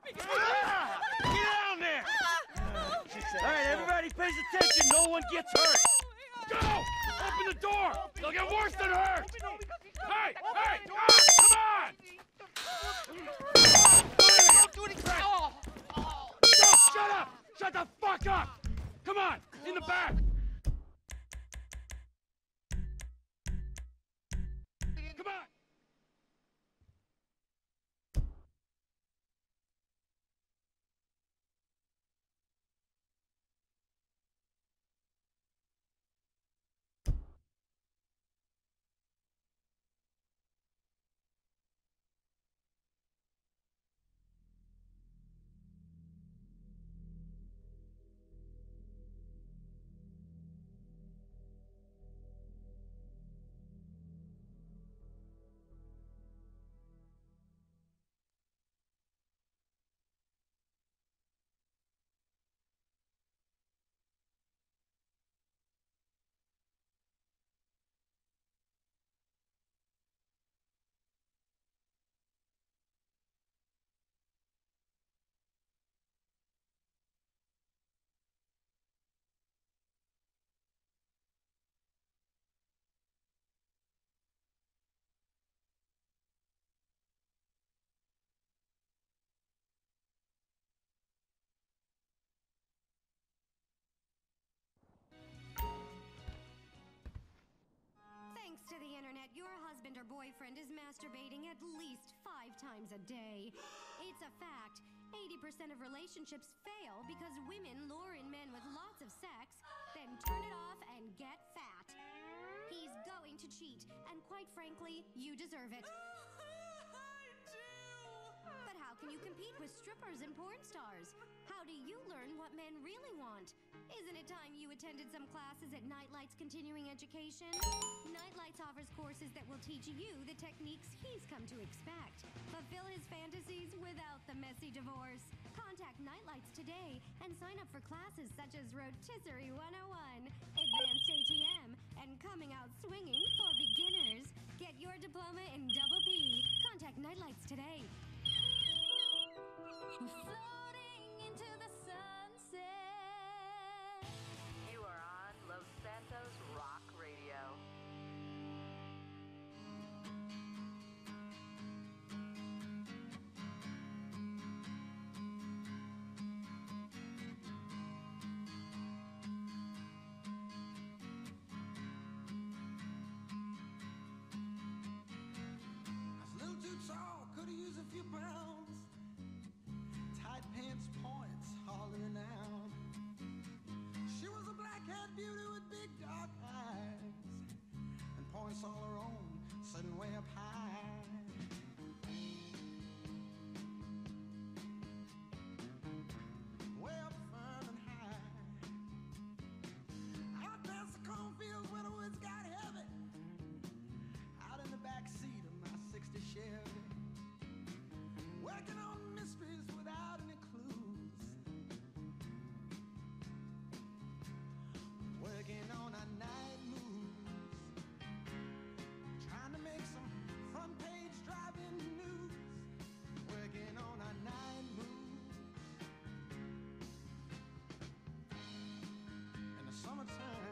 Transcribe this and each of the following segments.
Ah! Get down there! All right, everybody pays attention. No one gets hurt. Go! Open the door! They'll get worse than hurt! Hey! Hey! Come on! Don't do anything! Don't shut up! Shut the fuck up! Come on! In the back! Come on! Thanks to the internet, your husband or boyfriend is masturbating at least 5 times a day. It's a fact. 80% of relationships fail because women lure in men with lots of sex, then turn it off and get fat. He's going to cheat, and quite frankly, you deserve it. But how can you compete with strippers and porn stars? How do you learn what men really want? Isn't it time you attended some classes at Nightlight's Continuing Education? Nightlights offers courses that will teach you the techniques he's come to expect. Fulfill his fantasies without the messy divorce. Contact Nightlights today and sign up for classes such as Rotisserie 101, Advanced ATM, and Coming Out Swinging for Beginners. Get your diploma in Double P. Contact Nightlights today. Floating into the sunset. You are on Los Santos Rock Radio. I was a little too tall, could have used a few pounds. Tight pants, points, hollering out. She was a black-haired beauty with big dark eyes, and points all her own, sitting way up high. Way up firm and high. Out past the cornfields where the woods got heavy. Out in the back seat of my 60 Chevy. Working on mysteries without any clues. Working on our night moves. Trying to make some front page driving news. Working on our night moves. In the summertime.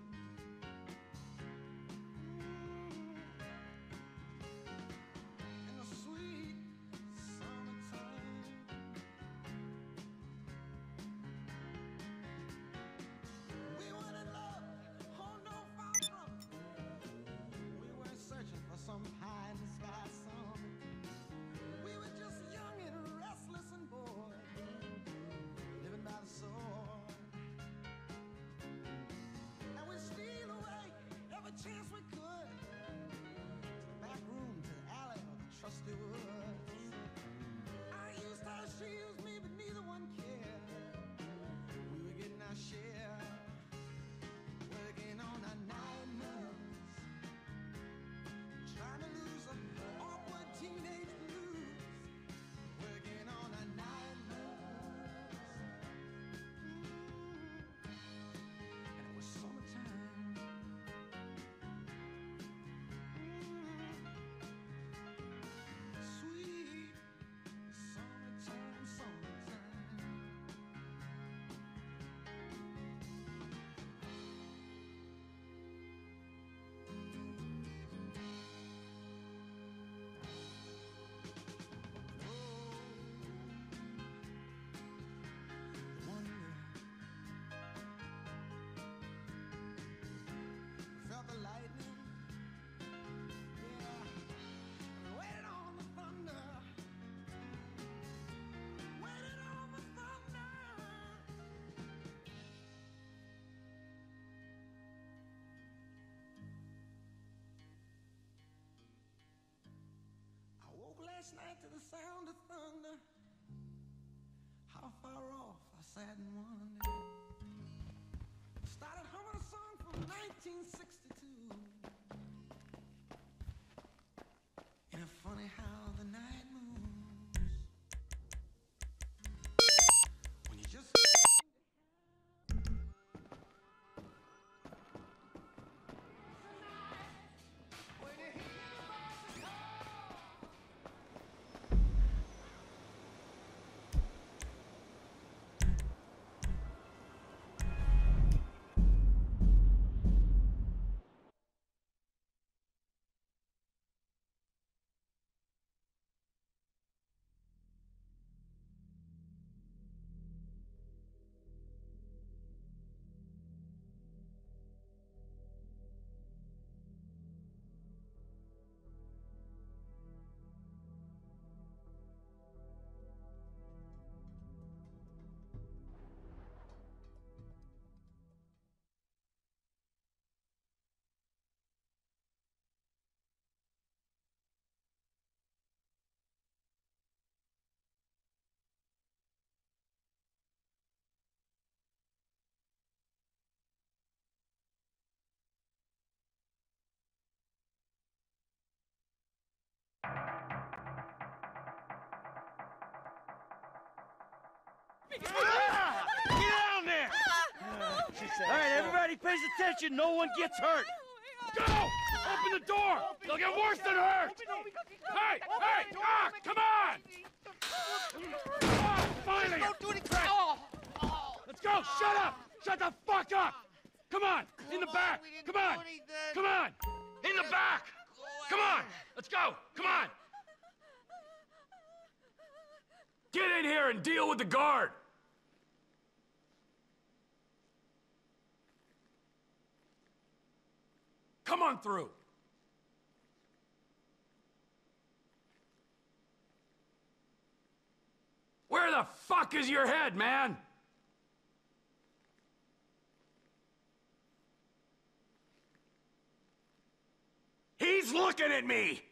In the sweet summertime. We weren't in love, oh no, far from. We weren't searching for some pie in the sky song. We were just young and restless and bored, living by the sword. And we steal away every chance we could, to the back room, to the alley, or the trusty woods. I used her, she used me, but neither one cared. We were getting our share, working on our night moves, trying to lose an awkward teenage blues, working on our night moves. And it was summertime. last night to the sound of thunder. How far off I sat and wondered. Started humming a song from 1962. Ain't it funny how the night moves when you just Get down there! All right, everybody pays attention. No one gets hurt. Go! Open the door! They'll get worse than hurt! Hey! Hey! Ah! Come on! Ah, finally! Don't do anything! Let's go! Shut up! Shut the fuck up! Come on! In the back! Come on! Come on! In the back! Come on! Let's go! Come on! Get in here and deal with the guard! Come on through! Where the fuck is your head, man? He's looking at me!